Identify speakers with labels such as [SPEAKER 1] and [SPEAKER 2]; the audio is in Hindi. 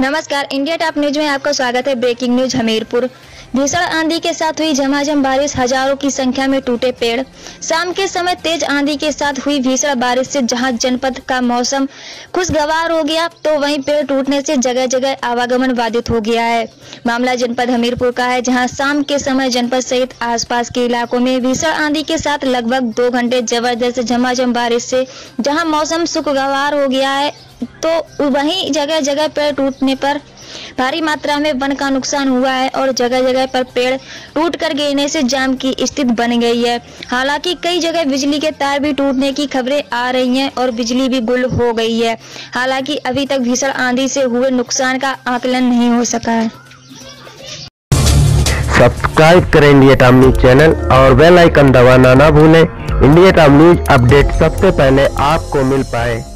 [SPEAKER 1] नमस्कार, इंडिया टॉप न्यूज में आपका स्वागत है। Breaking news. हमीरपुर भीषण आंधी के साथ हुई झमाझम बारिश, हजारों की संख्या में टूटे पेड़। शाम के समय तेज आंधी के साथ हुई भीषण बारिश से जहां जनपद का मौसम खुशगवार हो गया, तो वहीं पेड़ टूटने से जगह जगह आवागमन बाधित हो गया है। मामला जनपद हमीरपुर का है, जहां शाम के समय जनपद सहित आसपास के इलाकों में भीषण आंधी के साथ लगभग 2 घंटे जबरदस्त झमाझम बारिश से जहां मौसम खुशगवार हो गया है, तो वहीं जगह जगह पेड़ टूटने पर भारी मात्रा में वन का नुकसान हुआ है और जगह जगह पर पेड़ टूट कर गिरने से जाम की स्थिति बन गई है। हालांकि कई जगह बिजली के तार भी टूटने की खबरें आ रही हैं और बिजली भी गुल हो गई है। हालांकि अभी तक भीषण आंधी से हुए नुकसान का आकलन नहीं हो सका है।
[SPEAKER 2] सब्सक्राइब करें इंडिया टॉप न्यूज चैनल और बेल आइकन दबाना ना भूलें। इंडिया टॉप न्यूज अपडेट सबसे पहले आपको मिल पाए।